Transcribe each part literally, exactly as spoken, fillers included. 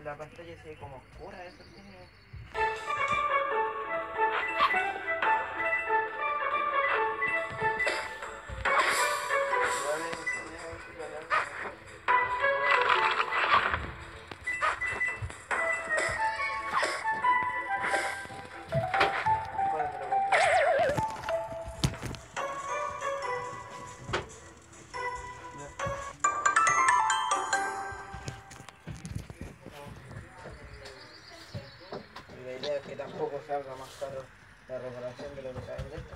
la pantalla se ve como oscura, eso tiene. La idea es que tampoco salga más caro la reparación de lo que sale de esto.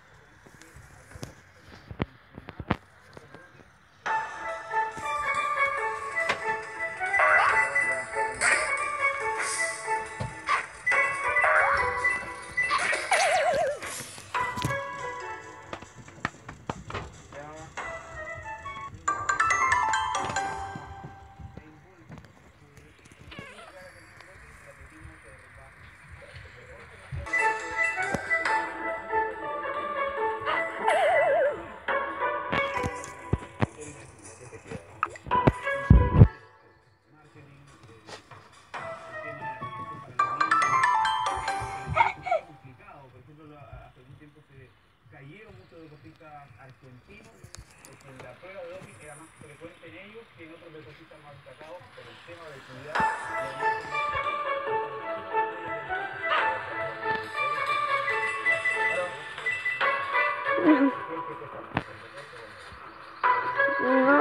Cayeron muchos deportistas argentinos, porque en la prueba de doping era más frecuente en ellos que en otros deportistas más destacados por el tema de cuidar. No.